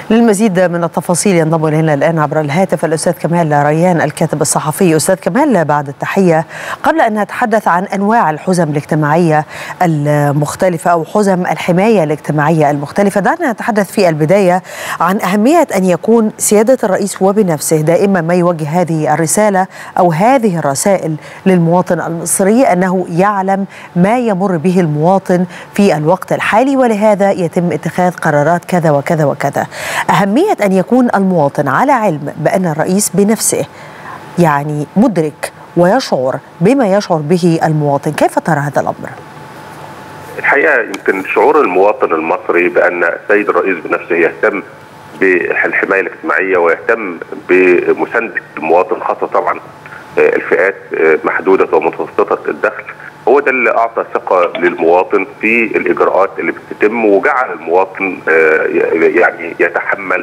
للمزيد من التفاصيل ينضم إلينا الآن عبر الهاتف الأستاذ كمال ريان الكاتب الصحفي. أستاذ كمال، بعد التحية، قبل أن نتحدث عن أنواع الحزم الاجتماعية المختلفة أو حزم الحماية الاجتماعية المختلفة، دعنا نتحدث في البداية عن أهمية أن يكون سيادة الرئيس وبنفسه دائما ما يوجه هذه الرسالة أو هذه الرسائل للمواطن المصري، أنه يعلم ما يمر به المواطن في الوقت الحالي، ولهذا يتم اتخاذ قرارات كذا وكذا وكذا. أهمية أن يكون المواطن على علم بأن الرئيس بنفسه يعني مدرك ويشعر بما يشعر به المواطن، كيف ترى هذا الأمر؟ الحقيقة يمكن شعور المواطن المصري بأن السيد الرئيس بنفسه يهتم بالحماية الاجتماعية ويهتم بمساندة المواطن، خاصة طبعا الفئات محدودة ومتوسطة الدخل، هو ده اللي أعطى ثقة للمواطن في الإجراءات اللي بتتم، وجعل المواطن يعني يتحمل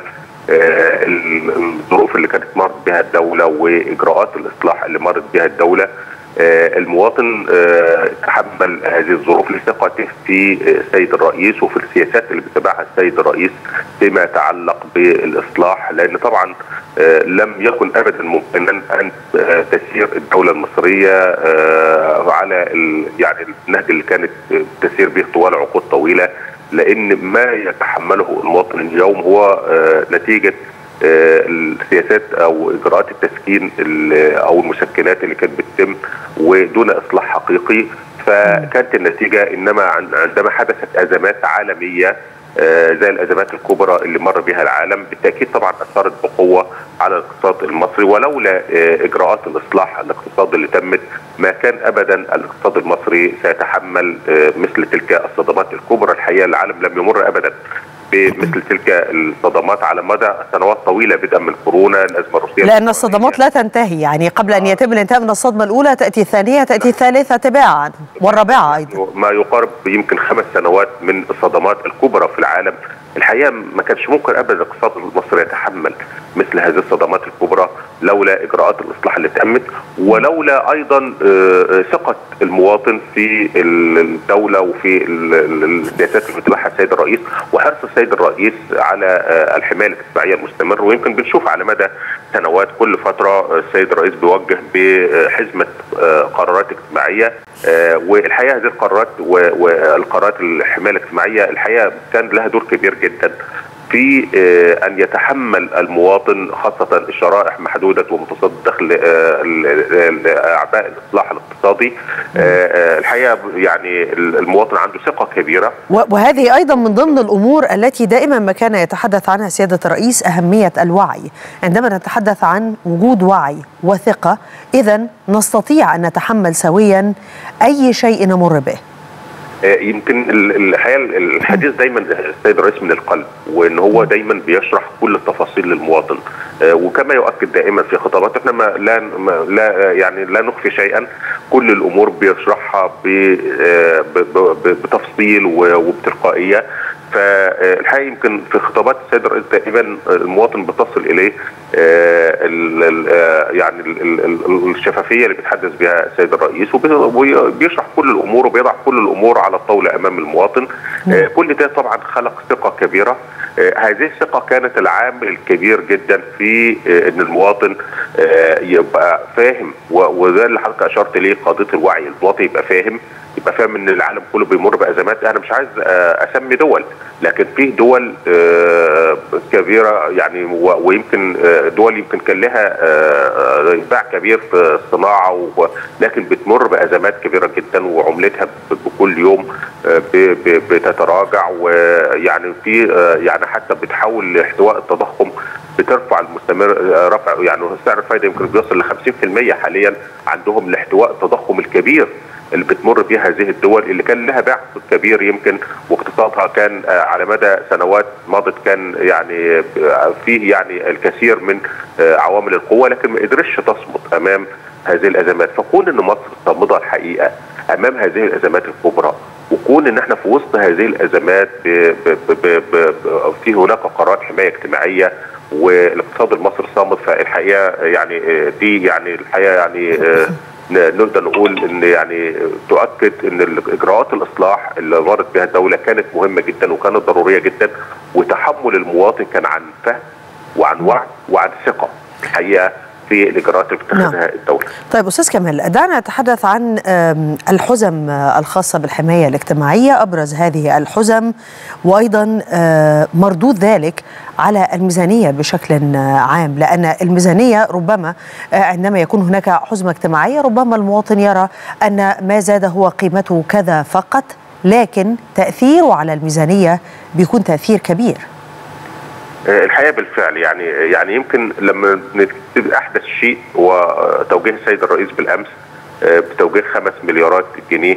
الظروف اللي كانت مرت بها الدولة وإجراءات الإصلاح اللي مرت بها الدولة. المواطن تحمل هذه الظروف لثقته في السيد الرئيس وفي السياسات اللي بيتبعها السيد الرئيس فيما يتعلق بالإصلاح، لأن طبعا لم يكن أبدا ممكنا أن تسير الدولة المصرية على يعني النهج اللي كانت تسير به طوال عقود طويلة، لأن ما يتحمله المواطن اليوم هو نتيجة السياسات او اجراءات التسكين او المسكنات اللي كانت بتتم ودون اصلاح حقيقي. فكانت النتيجه انما عندما حدثت ازمات عالميه زي الازمات الكبرى اللي مر بها العالم، بالتاكيد طبعا اثرت بقوه على الاقتصاد المصري، ولولا اجراءات الاصلاح الاقتصادي اللي تمت ما كان ابدا الاقتصاد المصري سيتحمل مثل تلك الصدمات الكبرى. الحقيقه العالم لم يمر ابدا بمثل تلك الصدمات على مدى سنوات طويله، بدءا من كورونا، الازمه الروسيه، لان الصدمات لا تنتهي، يعني قبل ان يتم الانتهاء من الصدمه الاولى تاتي الثانيه، تاتي الثالثه تباعا، والرابعه ايضا. ما يقارب يمكن 5 سنوات من الصدمات الكبرى في العالم. الحقيقه ما كانش ممكن ابدا الاقتصاد المصري يتحمل مثل هذه الصدمات الكبرى لولا اجراءات الاصلاح اللي تمت، ولولا ايضا ثقه المواطن في الدوله وفي السياسات اللي بيتبعها السيد الرئيس، وحرص السيد الرئيس على الحمايه الاجتماعيه المستمر. ويمكن بنشوف على مدى سنوات كل فتره السيد الرئيس بيوجه بحزمه قرارات اجتماعيه، والحقيقه هذه القرارات والقرارات الحمايه الاجتماعيه الحقيقه كان لها دور كبير جدا في أن يتحمل المواطن، خاصة الشرائح محدودة ومتوسطة الدخل، أعباء الإصلاح الاقتصادي. الحقيقة يعني المواطن عنده ثقة كبيرة، وهذه أيضا من ضمن الأمور التي دائما ما كان يتحدث عنها سيادة الرئيس، أهمية الوعي. عندما نتحدث عن وجود وعي وثقة، إذن نستطيع أن نتحمل سويا أي شيء نمر به. يمكن الحقيقه الحديث دايما السيد الرئيس من القلب، وان هو دايما بيشرح كل التفاصيل للمواطن، وكما يؤكد دائما في خطاباته احنا لا نخفي شيئا، كل الامور بيشرحها بتفصيل وبتلقائيه. فالحقيقه يمكن في خطابات السيد الرئيس دائما المواطن بتصل اليه يعني الشفافيه اللي بيتحدث بها السيد الرئيس، وبيشرح كل الامور وبيضع كل الامور على الطاوله امام المواطن. كل ده طبعا خلق ثقه كبيره. هذه الثقه كانت العامل الكبير جدا في ان المواطن يبقى فاهم، وده اللي حضرتك اشرت ليه، قضيه الوعي. المواطن يبقى فاهم ان العالم كله بيمر بازمات. انا مش عايز اسمي دول، لكن في دول كبيره يعني، ويمكن دول يمكن كان لها باع كبير في الصناعه، لكن بتمر بازمات كبيره جدا، وعملتها بكل يوم بتتراجع، ويعني في يعني حتى بتحاول لاحتواء التضخم، بترفع المستمر رفع يعني سعر الفائده يمكن بيوصل ل 50% حاليا عندهم لاحتواء التضخم الكبير اللي بتمر بها هذه الدول، اللي كان لها باع كبير يمكن، واقتصادها كان على مدى سنوات مضت كان يعني فيه يعني الكثير من عوامل القوه، لكن ما قدرتش تصمد امام هذه الازمات. فكون ان مصر صامده الحقيقه امام هذه الازمات الكبرى، وكون ان احنا في وسط هذه الازمات في هناك قرارات حمايه اجتماعيه والاقتصاد المصري صامد، فالحقيقه يعني دي يعني الحقيقه يعني نقدر نقول ان يعني تؤكد ان الاجراءات الاصلاح اللي مرت بها الدوله كانت مهمه جدا وكانت ضروريه جدا، وتحمل المواطن كان عن فهم وعن وعي وعن ثقه الحقيقه في الاجراءات اللي بتتخذها الدوله. طيب استاذ كمال، دعنا نتحدث عن الحزم الخاصه بالحمايه الاجتماعيه، ابرز هذه الحزم وايضا مردود ذلك على الميزانيه بشكل عام، لان الميزانيه ربما عندما يكون هناك حزمه اجتماعيه ربما المواطن يرى ان ما زاد هو قيمته كذا فقط، لكن تاثيره على الميزانيه بيكون تاثير كبير. الحقيقه بالفعل يعني يمكن لما نكتب احدث شيء وتوجيه السيد الرئيس بالامس بتوجيه 5 مليارات جنيه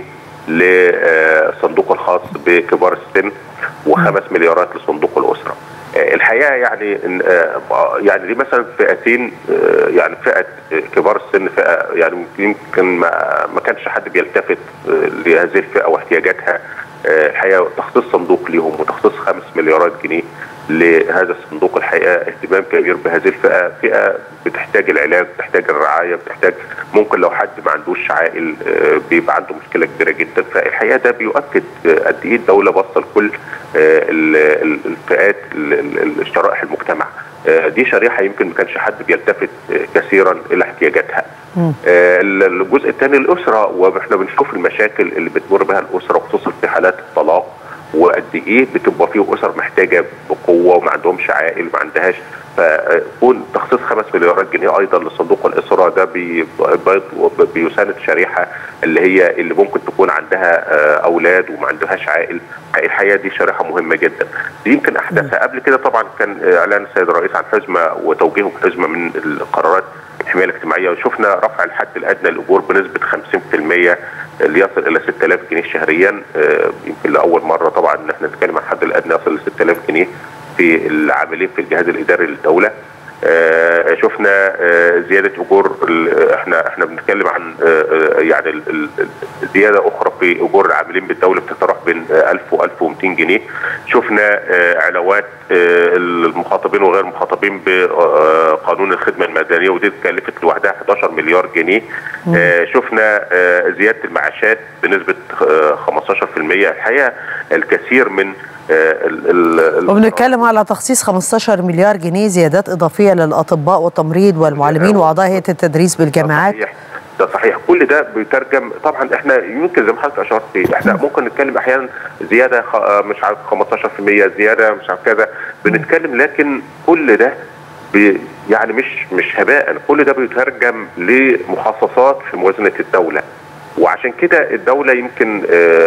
للصندوق الخاص بكبار السن و5 مليارات لصندوق الاسره. الحقيقه يعني دي مثلا فئتين، يعني فئه كبار السن فئه يعني يمكن ما كانش حد بيلتفت لهذه الفئه واحتياجاتها. الحقيقه تخصيص صندوق ليهم وتخصيص 5 مليارات جنيه لهذا الصندوق الحقيقه اهتمام كبير بهذه الفئه، فئه بتحتاج العلاج، بتحتاج الرعايه، بتحتاج ممكن لو حد ما عندوش عائل بيبقى عنده مشكله كبيره جدا. فالحقيقه ده بيؤكد قد ايه الدوله باصه لكل الفئات الشرائح المجتمع. دي شريحه يمكن ما كانش حد بيلتفت كثيرا الى احتياجاتها. الجزء الثاني الاسره، واحنا بنشوف المشاكل اللي بتمر بها الاسره خصوصا في حالات الطلاق، وقد ايه بتبقى فيه اسر محتاجه بقوه وما عندهمش عائل ما عندهاش. فكون تخصيص 5 مليارات جنيه ايضا لصندوق الاسره ده بيساند شريحه اللي ممكن تكون عندها اولاد وما عندهاش عائل. الحقيقه دي شريحه مهمه جدا. دي يمكن احداثها قبل كده طبعا كان اعلان السيد الرئيس عن حزمه وتوجيهه بحزمه من القرارات الحمايه الاجتماعيه، وشفنا رفع الحد الادنى للاجور بنسبه 50% اللي يصل الى 6000 جنيه شهريا. يمكن لاول مره طبعا ان احنا نتكلم عن الحد الادنى يصل ل 6000 جنيه في العاملين في الجهاز الاداري للدوله. شفنا زياده اجور، احنا بنتكلم عن يعني زياده اخرى في اجور العاملين بالدوله بتتراوح بين 1000 و1200 جنيه. شفنا علاوات المخاطبين وغير المخاطبين بقانون الخدمه المدنيه ودي اتكلفت لوحدها 11 مليار جنيه. شفنا زياده المعاشات بنسبه 15%. الحقيقه الكثير من وبنتكلم على تخصيص 15 مليار جنيه زيادات اضافيه للاطباء والتمريض والمعلمين واعضاء هيئه التدريس بالجامعات. ده صحيح، كل ده بيترجم طبعا. احنا يمكن زي ما حضرتك اشرت احنا ممكن نتكلم احيانا زياده مش عارف 15% زياده مش عارف كذا بنتكلم، لكن كل ده يعني مش هباء، كل ده بيترجم لمخصصات في موازنه الدوله. وعشان كده الدوله يمكن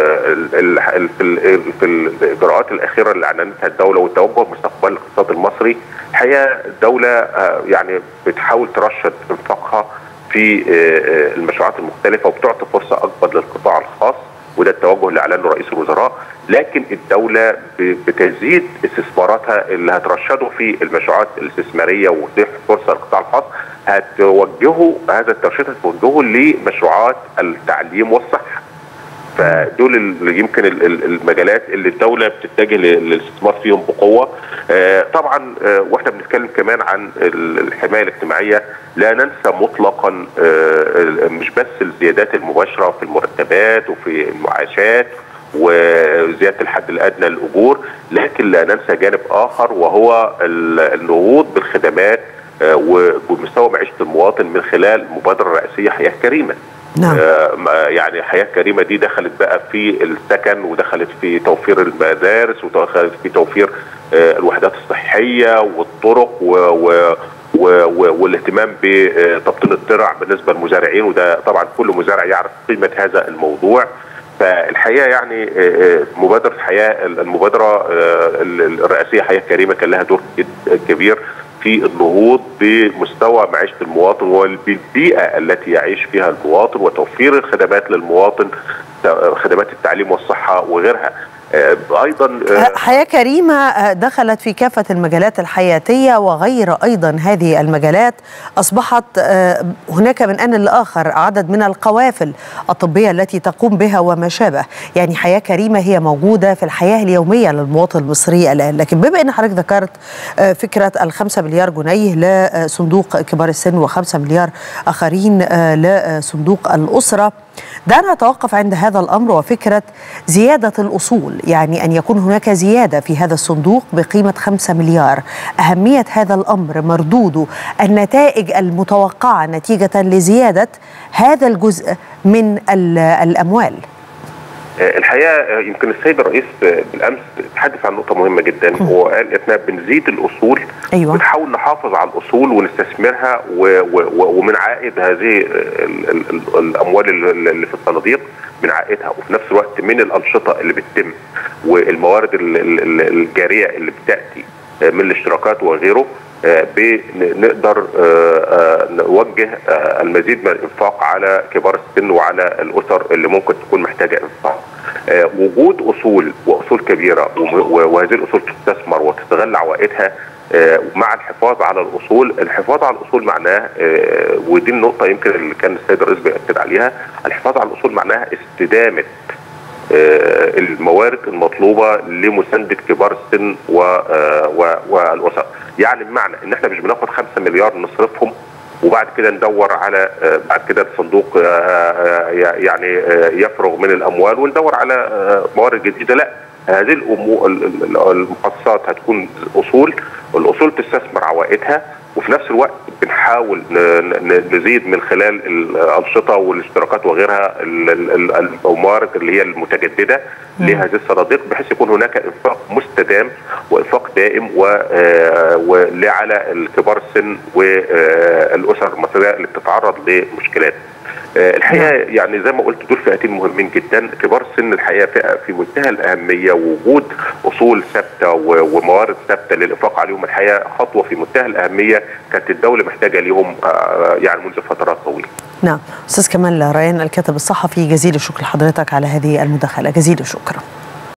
في الاجراءات الاخيره اللي اعلنتها الدوله والتوجه بمستقبل الاقتصاد المصري، الحقيقه الدوله يعني بتحاول ترشد انفاقها في المشروعات المختلفه وبتعطي فرصه اكبر للقطاع الخاص، وده التوجه اللي اعلنه رئيس الوزراء. لكن الدوله بتزيد استثماراتها اللي هترشده في المشروعات الاستثماريه وتتيح فرصه للقطاع الخاص، هتوجهه هذا الترشيد هتوجهه لمشروعات التعليم والصحه. فدول يمكن المجالات اللي الدوله بتتجه للاستثمار فيهم بقوه. طبعا واحنا بنتكلم كمان عن الحمايه الاجتماعيه لا ننسى مطلقا مش بس الزيادات المباشره في المرتبات وفي المعاشات وزياده الحد الادنى للاجور، لكن لا ننسى جانب اخر وهو النهوض بالخدمات وبمستوى معيشه المواطن من خلال المبادره الرئاسيه حياه كريمه. نعم. يعني حياه كريمه دي دخلت بقى في السكن ودخلت في توفير المدارس ودخلت في توفير الوحدات الصحيه والطرق والاهتمام بتبطين الترع بالنسبه للمزارعين، وده طبعا كل مزارع يعرف قيمه هذا الموضوع. فالحقيقه يعني المبادره الرئاسيه حياه كريمه كان لها دور كبير في النهوض بمستوى معيشه المواطن وبالبيئه التي يعيش فيها المواطن وتوفير الخدمات للمواطن، خدمات التعليم والصحه وغيرها. ايضا حياه كريمه دخلت في كافه المجالات الحياتيه وغير ايضا هذه المجالات. اصبحت هناك من ان لاخر عدد من القوافل الطبيه التي تقوم بها وما شابه. يعني حياه كريمه هي موجوده في الحياه اليوميه للمواطن المصري الان. لكن بما ان حضرتك ذكرت فكره ال5 مليار جنيه لصندوق كبار السن و5 مليار اخرين لصندوق الاسره، دعنا نتوقف عند هذا الامر وفكره زياده الاصول، يعني ان يكون هناك زياده في هذا الصندوق بقيمه 5 مليار. اهميه هذا الامر، مردوده، النتائج المتوقعه نتيجه لزياده هذا الجزء من الاموال. الحقيقه يمكن السيد الرئيس بالامس تحدث عن نقطه مهمه جدا، وقال احنا بنزيد الاصول. أيوة. بنحاول نحافظ على الاصول ونستثمرها ومن عائد هذه الاموال اللي في الصناديق، من عائدها، وفي نفس الوقت من الانشطه اللي بتتم والموارد الجاريه اللي بتاتي من الاشتراكات وغيره، بنقدر نوجه المزيد من الانفاق على كبار السن وعلى الاسر اللي ممكن تكون محتاجه انفاق. وجود اصول واصول كبيره وهذه الاصول تستثمر وتستغل عوائدها مع الحفاظ على الاصول. الحفاظ على الاصول معناه، ودي النقطه يمكن اللي كان السيد الرئيس بيأكد عليها، الحفاظ على الاصول معناها استدامه الموارد المطلوبه لمسانده كبار السن والاسر. يعني بمعنى ان احنا مش بناخد 5 مليار نصرفهم وبعد كده ندور على بعد كده الصندوق يعني يفرغ من الاموال وندور على موارد جديده. لا، هذه المخصصات هتكون الاصول تستثمر عوائدها، وفي نفس الوقت بنحاول نزيد من خلال الانشطه والاشتراكات وغيرها الموارد اللي هي المتجدده لهذه الصناديق، بحيث يكون هناك انفاق مستدام وانفاق دائم على الكبار السن والاسر المصريه اللي بتتعرض لمشكلات. الحقيقه يعني زي ما قلت دول فئتين مهمين جدا. كبار السن الحقيقه فئه في منتهى الاهميه، ووجود اصول ثابته وموارد ثابته للانفاق عليهم الحقيقه خطوه في منتهى الاهميه كانت الدوله محتاجه ليهم يعني منذ فترات طويله. نعم، استاذ كمال ريان الكاتب الصحفي، جزيل الشكر لحضرتك على هذه المداخله، جزيل الشكر.